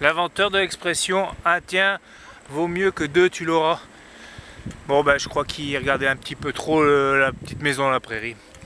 L'inventeur de l'expression un tien vaut mieux que deux tu l'auras. Bon ben je crois qu'il regardait un petit peu trop la petite maison à la prairie.